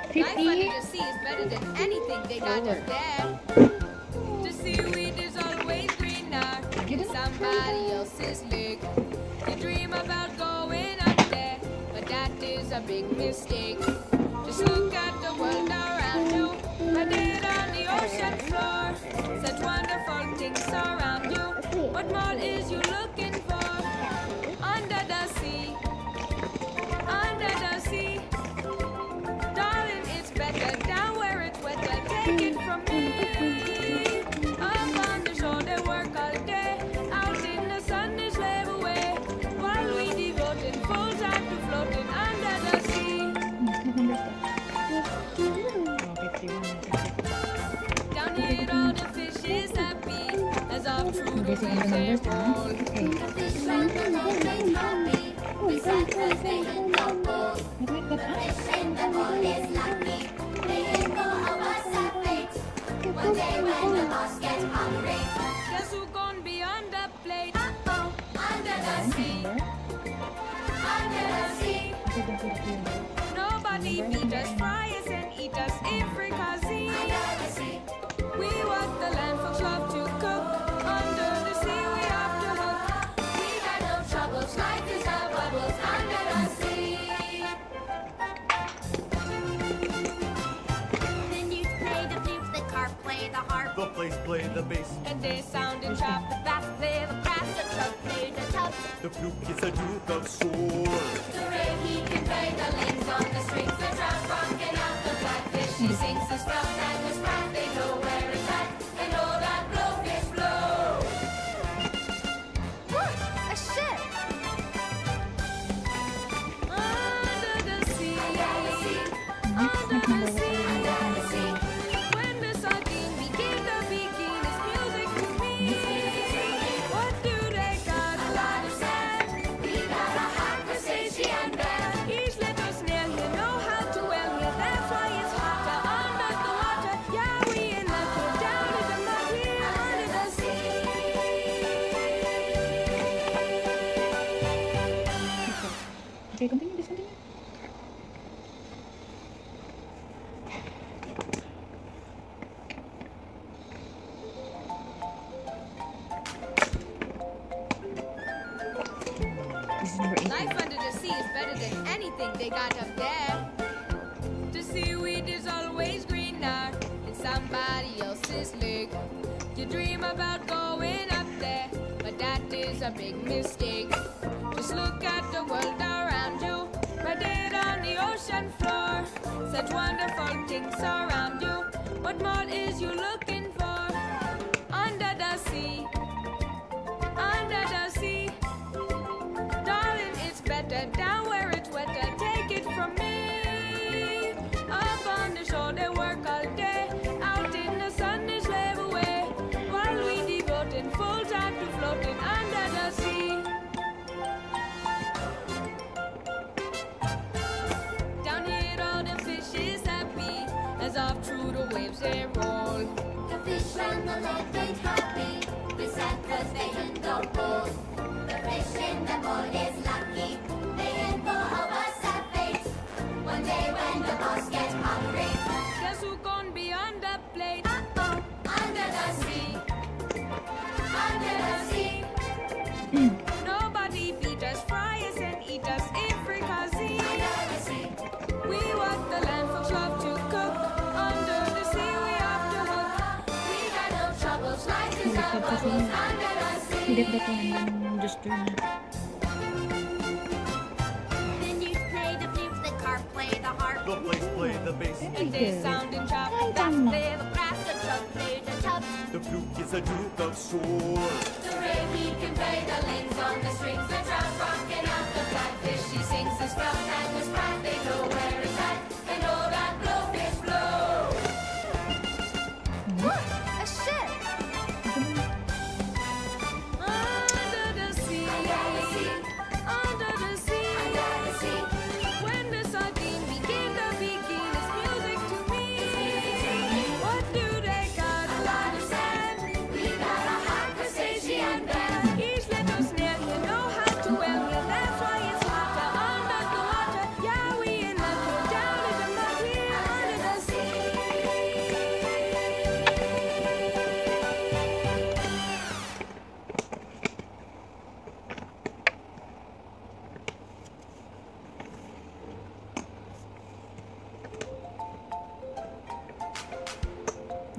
Life under 50. the sea is better than anything they got up there. The seaweed is always greener in somebody else's lake. You dream about going up there, but that is a big mistake. Just look at the world around you, right there on the ocean floor. Such wonderful things surround you. What more is you looking for? Under the sea, under the sea. Darling, it's better down where it's wetter. Take it from me. Up on the shore they work all day. Out in the sun they slave away. While we devoted full time to floating under the sea. Down here all the fish is happy as off through the waves they roll. The fish and the boat is happy. Beside the fish and the boat. The fish and the boat is lucky. They ain't go over fate. One day when the boss gets hungry, guess who gon' be on the plate? Uh-oh, under the sea. Under the sea. Nobody beat us, fry us and eat us in fricassee. Under the sea. We what the land folks love to cook. Under the sea we have to hook. We got no troubles, life is our bubbles under the sea. The newts play the flute, the carp play the harp. The plays play the bass. And they sound and chop, The bass play the brass, the truck play the tub. The flute is a duke of swords. the ray he can play the lings on the strings. The trout rocking out the blackfish. He sings the sprout and the sprat. They know where it's at. They know that blowfish blow. Look, a ship. Under the sea, under the sea, under the sea. When the sardine begin to begin its music to me. What do they got? A lot of sand. We got a hot crustacean band. Each little snail here know how to well here. That's why it's hotter under the water. Yeah, we in the cool down in the mud here under the sea. Okay, continue, just continue. This is number 8. Life under the sea is better than anything they got up there. The seaweed is always greener in somebody else's lake. You dream about going up there, but that is a big mistake. Just look at the world around you, right there on the ocean floor. Such wonderful things surround you. What more is you looking for? Under the sea, under the sea. Darling, it's better down where it's wetter. Take it from me. Up on the shore they work all day. Out in the sun they slave away. While we devoted full time to floating under the sea. Down here all the fish is happy as off through the waves they roll. The fish and the lake ain't happy. Beside the fish and the boat. The fish in the boat is lucky. They ain't go over fate. One day when the boss gets hungry, Guess who gon' be on the plate? uh-oh, Under the sea, under the sea. Nobody beat us, fry us and eat us in fricassee. under the sea. We what the land folks love to cook. Under the sea we have to hook. We got no troubles, life is our bubbles under the Hilip sea. na to hanggang just turn. The newts play the flute, the carp play the harp. The plays play the bass. And they sound and chop. The bass play the brass, the truck play the tub. The flute is a duke of swords. The ray he can play the lings on the strings. The trout rocking out the blackfish. He sings the sprout and the sprat. They know where it's at. They know that blowfish blow. Look, a ship. Under the sea, under the sea, under the sea. When the sardine begin to begin its music to me. What do they got? A lot of sand. We got a hot crustacean band. Each little snail you know how to well here. That's why it's hotter under the water. Yeah,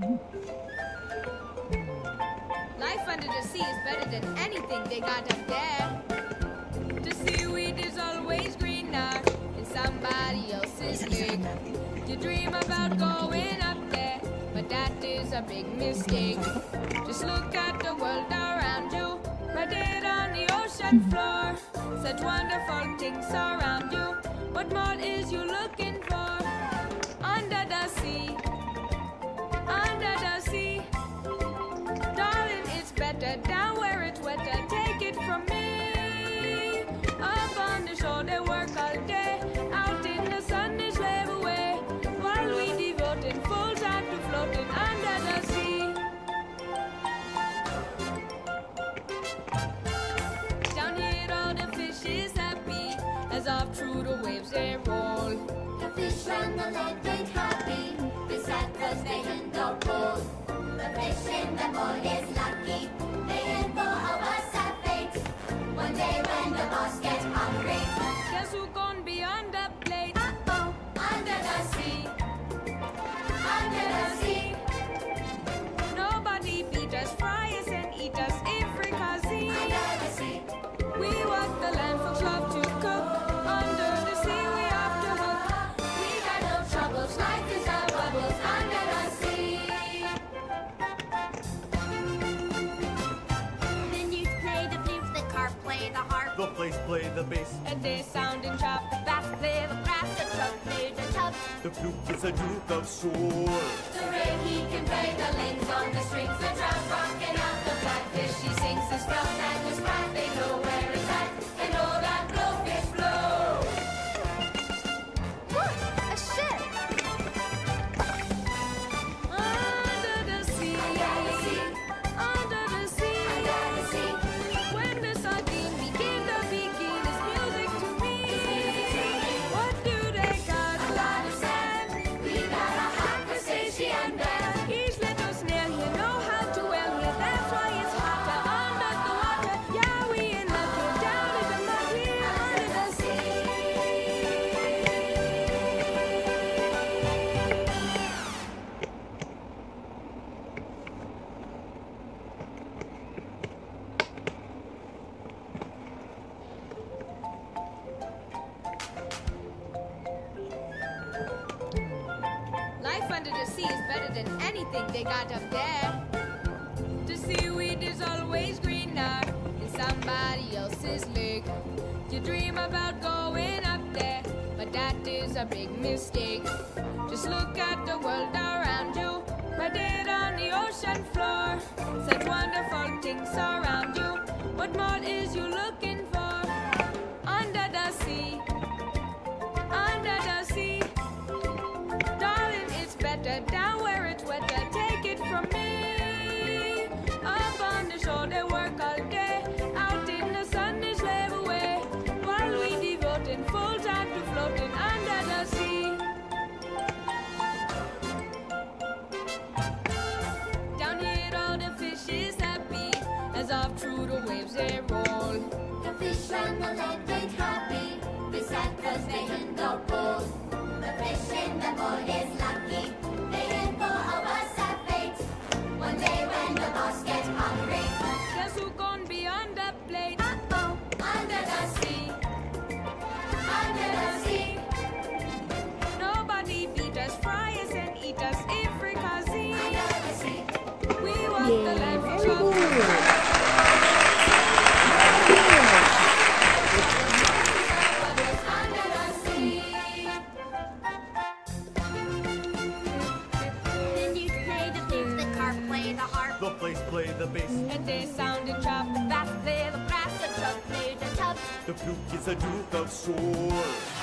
Life under the sea is better than anything they got up there. The seaweed is always greener in somebody else's lake. You dream about going up there, but that is a big mistake. Just look at the world around you, right there on the ocean floor. Such wonderful things around you. What more is you looking for? Under the sea, under the sea. Darling, it's better down where it's wetter. Take it from me. Up on the shore they work all day. Out in the sun they slave away, while we devoted full time to floating under the sea. Down here all the fish is happy, as off through the waves they roll. The fish on the lake ain't happy, they're sad 'cause they in the pool. The fish in the bowl is lucky, they in for our sad fate. One day when the boss gets hungry, Guess who gon' be on the plate? uh-oh, under the sea, under the sea. Nobody beat us, fry us and eat us, Africazi. Under the sea, We walk the land, folks love to cook. Under the sea we have to hook. we got no troubles, life is our bubbles under the sea. The newts play the flute, the carp play the harp, The place play the bass. And they sound and chop. the bass play the brass, the truck play the tub. The flute is a duke of swords. The ray he can play the lings on the strings, the trout rocking out the blackfish. He sings the sprout and the sprat, they know where it's at, and all that blowfish blow. Look, a ship! Under the sea, Under the sea, under the sea. under the sea. When the sardine begin to begin is music to me. What do they got? A lot of sand, we got a hot crustacean band. Each little snail here know how to well here. That's why it's hotter under the water. Yeah, we in love here, down in the mud here under the sea. Life under the sea is better than anything they got up there. The seaweed is always greener in somebody else's lake. You dream about going up there, but that is a big mistake. Just look at the world around you, right there on the ocean floor. Such wonderful things around you. What more is you looking for? Under the sea, under the sea. Darling, it's better down where it's wetter. Take it from me. Up on the shore they work all day. Out in the sun they slave away, while we devoting full time to floating under the sea. Down here all the fish is happy, as off through the waves they roll. The fish on the lake ain't happy, they're sad 'cause they in the pool. The fish in the bowl is lucky, they in for our sad fate. One day when the boss gets hungry, Guess who gon' be on the plate? uh-oh, under the sea, under the sea. Nobody beat us, fry us and eat us, Africazi. Under the sea, We walk the land for Very trouble. good. bubbles under the sea. The newts play the flute, the carp play the harp, The place play the bass. And they sound and chop. the bass play the brass, the truck play the tub. The flute is a duke of swords.